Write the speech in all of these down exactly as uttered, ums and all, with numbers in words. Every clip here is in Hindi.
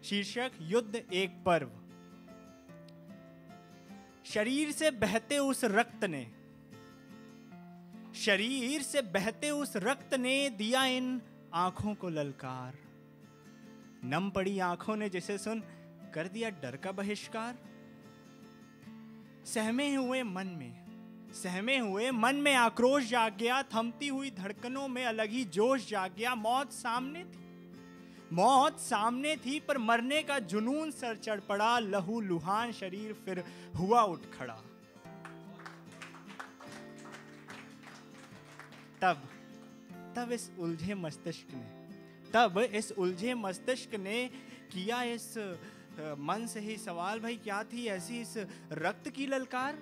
शीर्षक युद्ध एक पर्व। शरीर से बहते उस रक्त ने शरीर से बहते उस रक्त ने दिया इन आंखों को ललकार। नम पड़ी आंखों ने जिसे सुन कर दिया डर का बहिष्कार। सहमे हुए मन में सहमे हुए मन में आक्रोश जाग गया। थमती हुई धड़कनों में अलग ही जोश जाग गया। मौत सामने थी मौत सामने थी पर मरने का जुनून सर चढ़ पड़ा। लहू लुहान शरीर फिर हुआ उठ खड़ा। तब तब इस उलझे मस्तिष्क ने तब इस उलझे मस्तिष्क ने किया इस मन से ही सवाल, भाई क्या थी ऐसी इस रक्त की ललकार।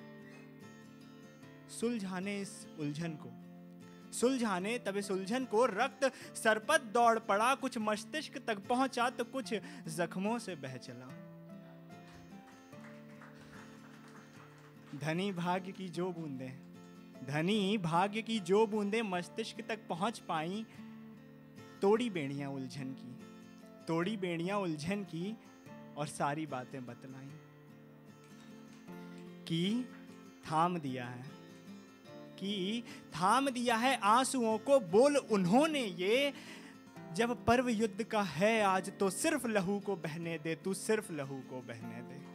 सुलझाने इस उलझन को सुलझाने तब इस उलझन को रक्त सरपट दौड़ पड़ा। कुछ मस्तिष्क तक पहुंचा तो कुछ जख्मों से बह चला। धनी भाग्य की जो बूंदें धनी भाग्य की जो बूंदें मस्तिष्क तक पहुंच पाई। तोड़ी बेड़ियां उलझन की तोड़ी बेड़ियां उलझन की और सारी बातें बतलाई। कि थाम दिया है कि थाम दिया है आंसुओं को। बोल उन्होंने ये, जब पर्व युद्ध का है आज तो सिर्फ लहू को बहने दे। तू सिर्फ लहू को बहने दे।